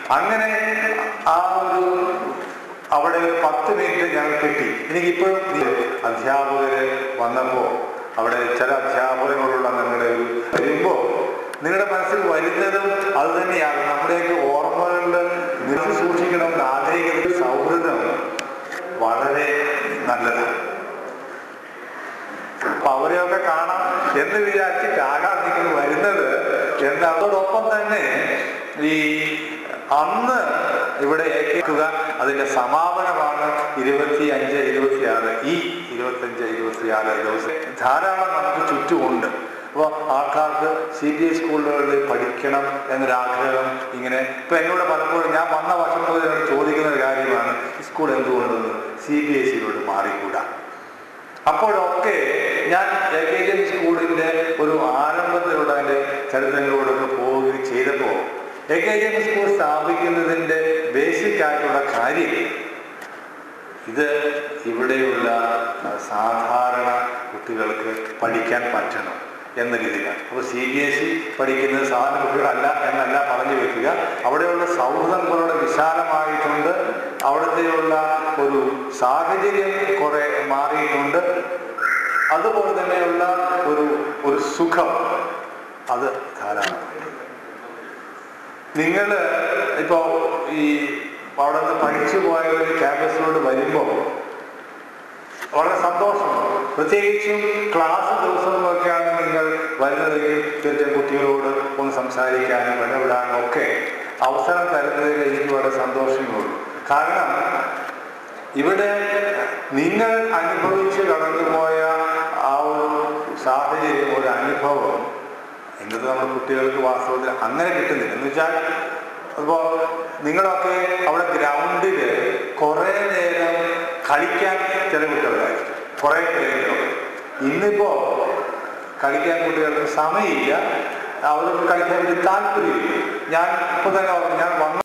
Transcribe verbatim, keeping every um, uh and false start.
അങ്ങനെ ആ ഒരു അവിടെ ഒരു പത്ത് മിനിറ്റ് ഞങ്ങൾ കിട്ടി. എനിക്കിപ്പോഴും അധ്യാപകര് വന്നപ്പോൾ അവിടെ ചില അധ്യാപകരോടുള്ള നിങ്ങളുടെ ഒരു വരുമ്പോൾ നിങ്ങളുടെ മനസ്സിൽ വരുന്നതും അത് തന്നെയാണ്. നമ്മുടെയൊക്കെ ഓർമ്മകളിൽ നിങ്ങൾ സൂക്ഷിക്കണമെന്ന് ആഗ്രഹിക്കുന്ന സൗഹൃദം വളരെ നല്ലതാണ്. അപ്പൊ അവരെയൊക്കെ കാണാം എന്ന് വിചാരിച്ചിട്ടാകാം നിങ്ങൾ വരുന്നത് എന്ന്. അതോടൊപ്പം തന്നെ ഈ അന്ന് ഇവിടെ ഏൽക്കുക അതിന്റെ സമാപനമാണ് ഇരുപത്തി അഞ്ച് ഇരുപത്തി ആറ് ഈ ഇരുപത്തഞ്ച് ഇരുപത്തി ആറ് ദിവസം ധാരാളം നമുക്ക് ചുറ്റുമുണ്ട്. അപ്പോൾ ആൾക്കാർക്ക് സി ബി എസ് സ്കൂളുകളിൽ പഠിക്കണം എന്നൊരാഗ്രഹം ഇങ്ങനെ ഇപ്പൊ എന്നോട് പലപ്പോഴും ഞാൻ വന്ന വർഷം മുതൽ എന്നോട് ചോദിക്കുന്ന ഒരു കാര്യമാണ്, സ്കൂൾ എന്തുകൊണ്ടെന്ന് സി ബി എസ് സിയിലോട്ട് മാറിക്കൂടാ. അപ്പോഴൊക്കെ ഞാൻ എ കെ ജി എം സ്കൂളിന്റെ ഒരു ആരംഭത്തിലൂടെ അതിന്റെ ചരിത്രങ്ങളോടൊക്കെ പോവുകയും ചെയ്തപ്പോൾ A K G M school സ്ഥാപിക്കുന്നതിന്റെ ബേസിക് ആയിട്ടുള്ള കാര്യം ഇത് ഇവിടെയുള്ള സാധാരണ കുട്ടികൾക്ക് പഠിക്കാൻ പറ്റണം എന്ന രീതിയിലാണ്. അപ്പോൾ സി ബി എസ് ഇ പഠിക്കുന്നത് സാധാരണ കുട്ടികളല്ല എന്നല്ല പറഞ്ഞു വെക്കുക. അവിടെയുള്ള സൗഹൃദം കുറേ വിശാലമായിട്ടുണ്ട്. അവിടുത്തെയുള്ള ഒരു സാഹചര്യം കുറെ മാറിയിട്ടുണ്ട്. അതുപോലെ തന്നെയുള്ള ഒരു ഒരു സുഖം അത് ധാരാളമുണ്ട്. നിങ്ങൾ ഇപ്പോ ഈ അവിടെ നിന്ന് പഠിച്ചു പോയ ഒരു ക്യാമ്പസിലോട്ട് വരുമ്പോൾ വളരെ സന്തോഷമാണ്. പ്രത്യേകിച്ചും ക്ലാസ് ദിവസങ്ങളൊക്കെയാണ് നിങ്ങൾ വരുന്നതെങ്കിൽ തീർച്ചയായും കുട്ടികളോട് ഒന്ന് സംസാരിക്കാനും ഇടപെടാനും ഒക്കെ അവസരം തരുന്നതിൽ എനിക്ക് വളരെ സന്തോഷമേ ഉള്ളൂ. കാരണം ഇവിടെ നിങ്ങൾ അനുഭവിച്ച് കടന്നുപോയ ആ ഒരു സാഹചര്യം, ഒരു അനുഭവം ഇന്നത്തെ നമ്മുടെ കുട്ടികൾക്ക് വാസ്തവത്തിൽ അങ്ങനെ കിട്ടുന്നില്ല. എന്ന് വെച്ചാൽ അപ്പോൾ നിങ്ങളൊക്കെ അവിടെ ഗ്രൗണ്ടിൽ കുറേ നേരം കളിക്കാൻ ചില കുട്ടികളായിരിക്കും, കുറേ പേരുകളൊക്കെ. ഇന്നിപ്പോ കളിക്കാൻ കുട്ടികൾക്ക് സമയമില്ല, അവർക്ക് കളിക്കാൻ വേണ്ടി താല്പര്യമില്ല. ഞാൻ ഇപ്പൊ തന്നെ ഞാൻ വന്ന